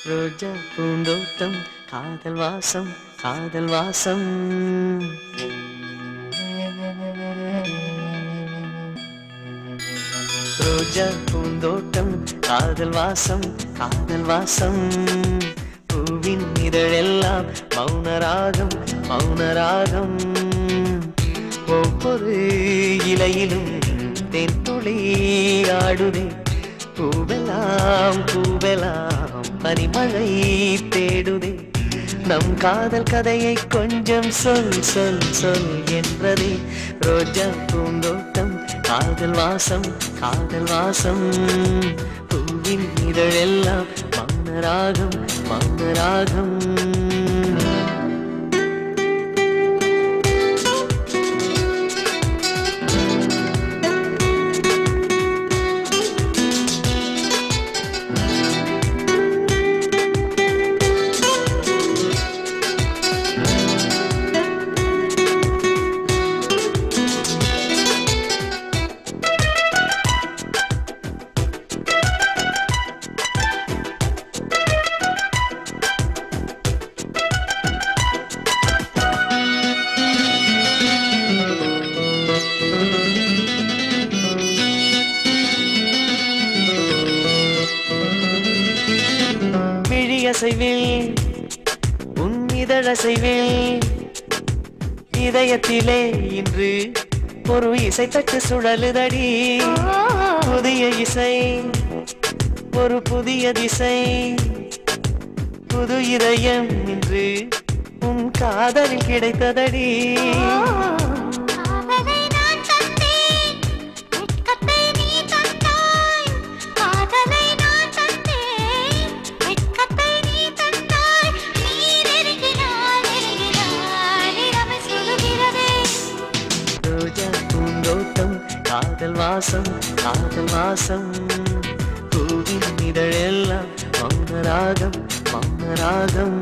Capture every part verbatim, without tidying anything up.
ரோஜா பூந்தோட்டம் காதல் வாசம் காதல் வாசம் ரோஜா பூந்தோட்டம் காதல் வாசம் காதல் வாசம் பூவின் இதழெல்லாம் மௌனராகம் மௌனராகம் ஒவ்வொரு இலையிலும் தென் துளி ஆடுதே பூவெல்லாம் பூவெல்லாம் பனிமழை தேடுதே நம் காதல் கதையை கொஞ்சம் சொல் சொல் சொல் என்றதே ரோஜா பூந்தோட்டம் காதல் வாசம் காதல் வாசம் பூவின் இதழெல்லாம் மௌனராகம் மௌனராகம் உன் இதழசைவில் இதயத்திலே இன்று ஒரு இசை தட்டு சுழலுதடி புதிய இசை ஒரு புதிய திசை புது இதயம் இன்று உன் காதலில் கிடைத்ததடி காதல் வாசம் காதல் வாசம் பூவின் இதழெல்லாம் மௌனராகம் மௌனராகம்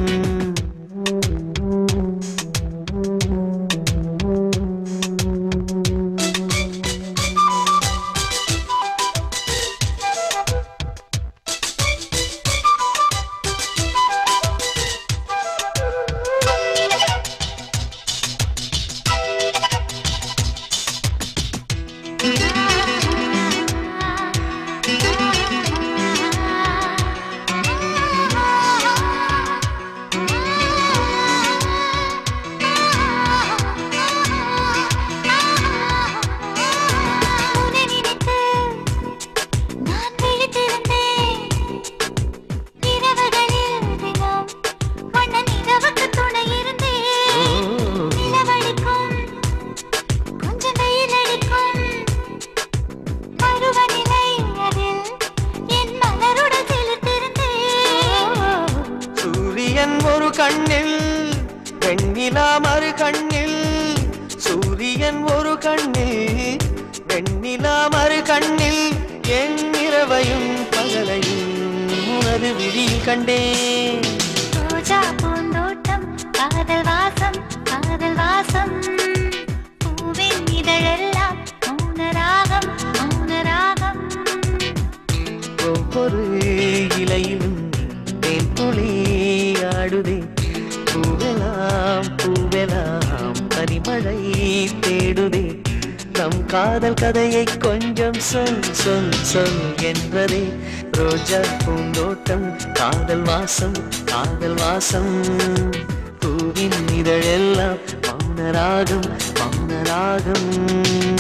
ஒரு கண்ணில் வெண்ணிலா மறு கண்ணில் சூரியன் ஒரு கண்ணில் வெண்ணிலா மறு கண்ணில் என் இரவையும் பகலையும் உனது விழியில் கண்டேன் ரோஜா பூந்தோட்டம் காதல் வாசம் காதல் வாசம் பூவின் இதழெல்லாம் மௌனராகம் மௌனராகம் ஒவ்வொரு இலையிலும் தேன் துளி ஆடுதே பூவெல்லாம் பூவெல்லாம் பனிமழை தேடுதே நம் காதல் கதையை கொஞ்சம் சொல் சொல் சொல் என்றதே ரோஜா பூந்தோட்டம் காதல் வாசம் காதல் வாசம் பூவின் இதழெல்லாம் மௌனராகம் மௌனராகம்